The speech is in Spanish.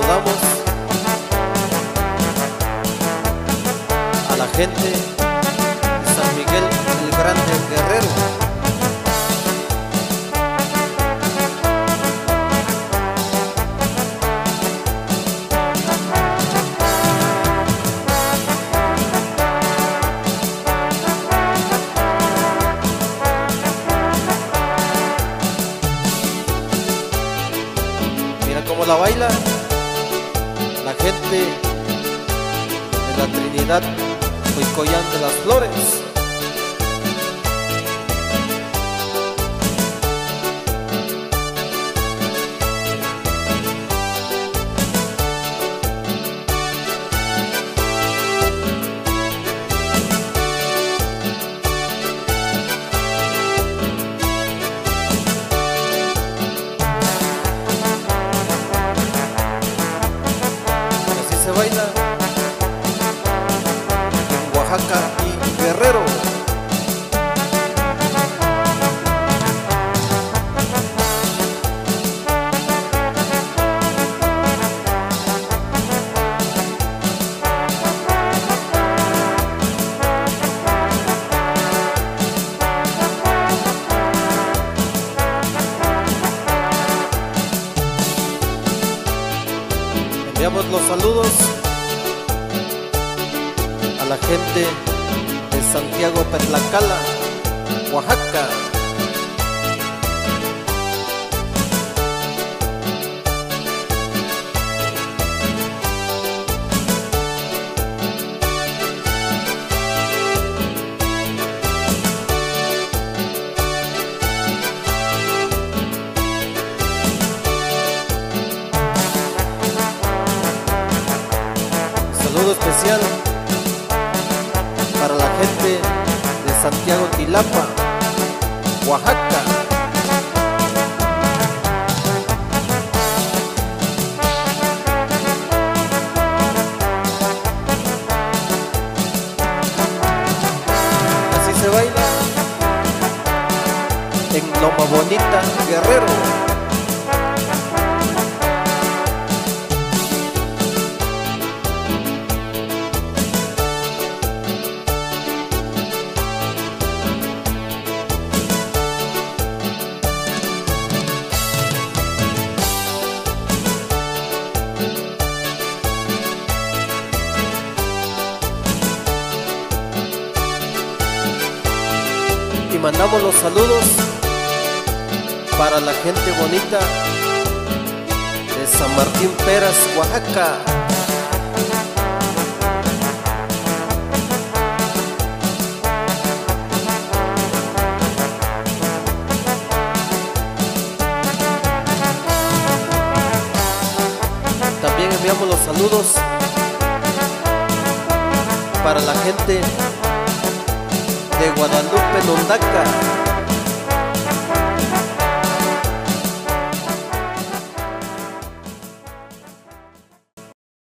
Saludamos a la gente de San Miguel el Grande Guerrero. Mira cómo la baila la gente de la Trinidad Huicoyán de las Flores. Así se baila en Oaxaca y Guerrero. Enviamos los saludos a la gente de Santiago Petlacala, Oaxaca. Saludo especial para la gente de Santiago Tilapa, Oaxaca. Así se baila en Loma Bonita, Guerrero. Y mandamos los saludos para la gente bonita de San Martín Peras, Oaxaca. También enviamos los saludos para la gente de Guadalupe, Nondaca.